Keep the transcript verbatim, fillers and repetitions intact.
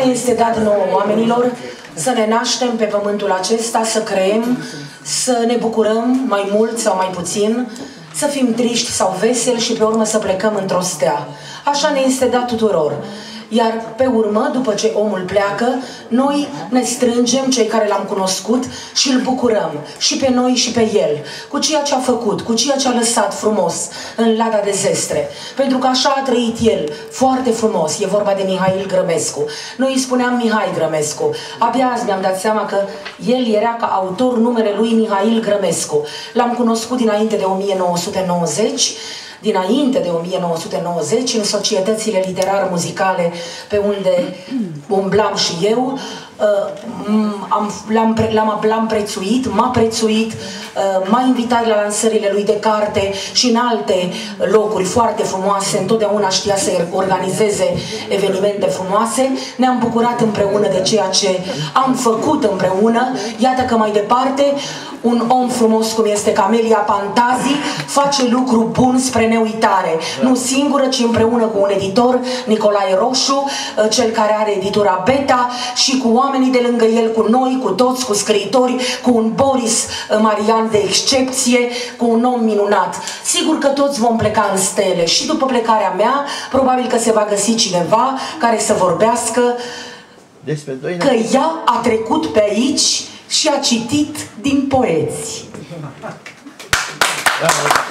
este dat nouă oamenilor să ne naștem pe pământul acesta, să creăm, să ne bucurăm mai mult sau mai puțin, să fim triști sau veseli și pe urmă să plecăm într-o stea. Așa ne este dat tuturor. Iar pe urmă, după ce omul pleacă, noi ne strângem, cei care l-am cunoscut, și îl bucurăm, și pe noi și pe el, cu ceea ce a făcut, cu ceea ce a lăsat frumos în lada de zestre. Pentru că așa a trăit el, foarte frumos. E vorba de Mihail Grămescu. Noi îi spuneam Mihai Grămescu. Abia azi mi-am dat seama că el era ca autor numele lui Mihail Grămescu. L-am cunoscut dinainte de o mie nouă sute nouăzeci, dinainte de o mie nouă sute nouăzeci, în societățile literar-muzicale pe unde umblam și eu, l-am prețuit, m-a prețuit, m-a invitat la lansările lui de carte și în alte locuri foarte frumoase, întotdeauna știa să organizeze evenimente frumoase. Ne-am bucurat împreună de ceea ce am făcut împreună. Iată că mai departe un om frumos cum este Camelia Pantazi face lucru bun spre neuitare. Nu singură, ci împreună cu un editor, Nicolae Roșu, cel care are editura Beta, și cu oamenii de lângă el, cu noi, cu toți, cu scriitori, cu un Boris Marian de excepție, cu un om minunat. Sigur că toți vom pleca în stele și după plecarea mea, probabil că se va găsi cineva care să vorbească că ea a trecut pe aici și a citit din poeți.